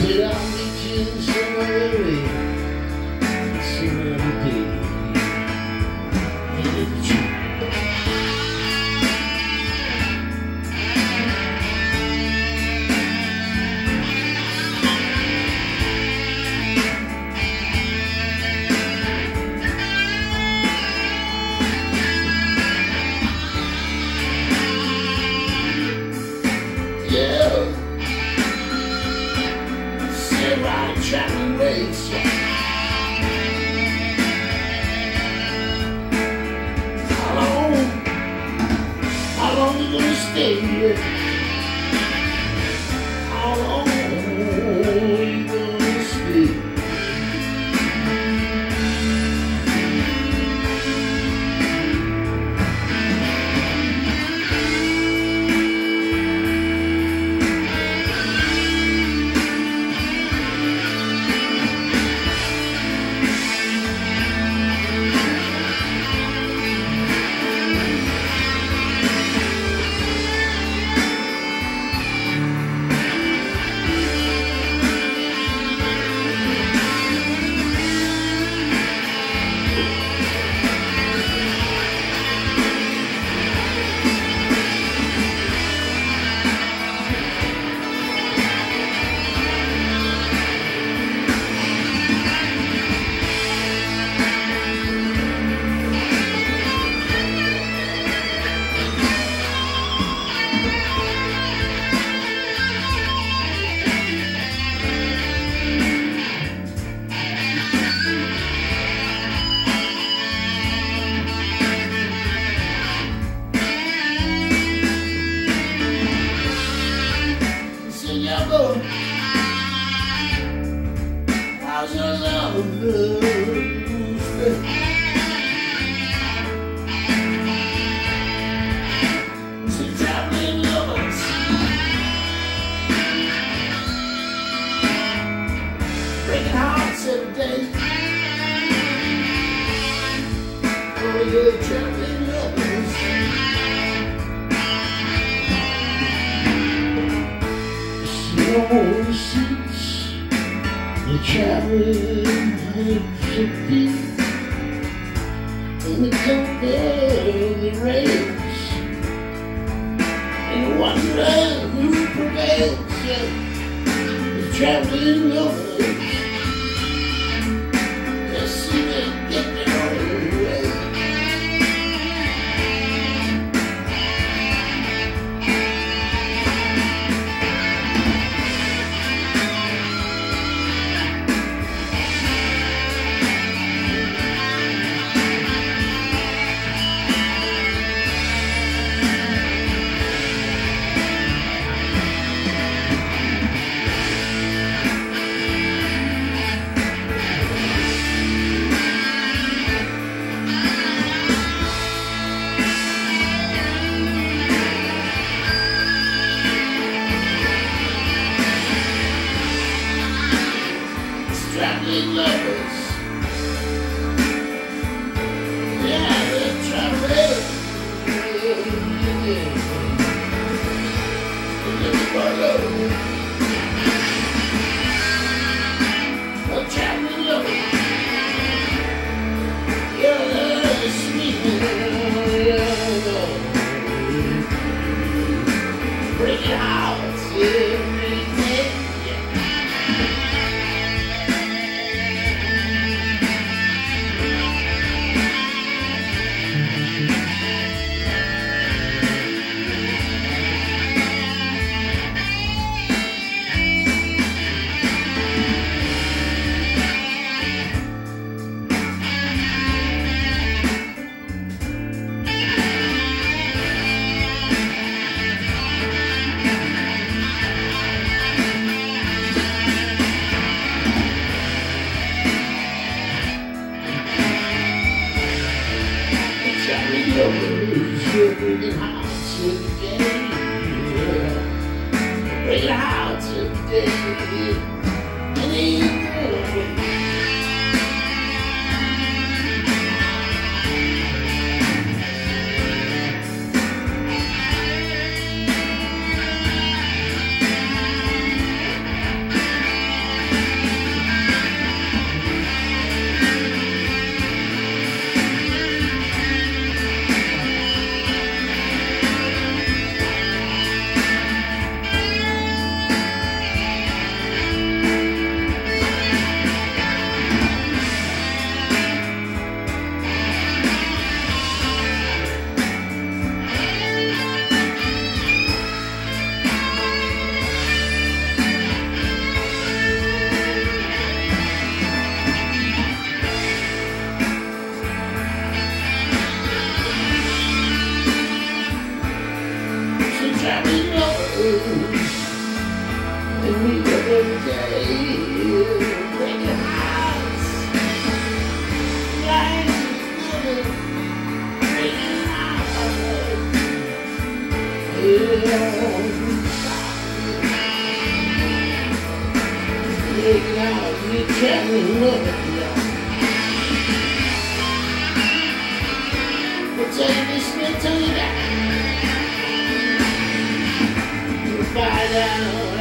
said I'll meet you somewhere early, some other day. And it's true. Yeah, say right traveling ways. How long you gonna stay here? How long you gonna stay? How's your love? Some traveling lovers, breaking hearts every day. Oh, you're traveling lovers. Slow seats, you're traveling so deep in the comfort of the rails, and wondering who prevails. The traveling lovers just seem to get their own way. Traveling lovers, yeah, they're traveling. A traveling lover, your love is sweet, breaking hearts every day. Breaking hearts every day, breaking hearts every day, and me every day. Break your hearts, lying living, breaking hearts. Breaking out, you can't look at me. But tell this man, tell you that. Find out.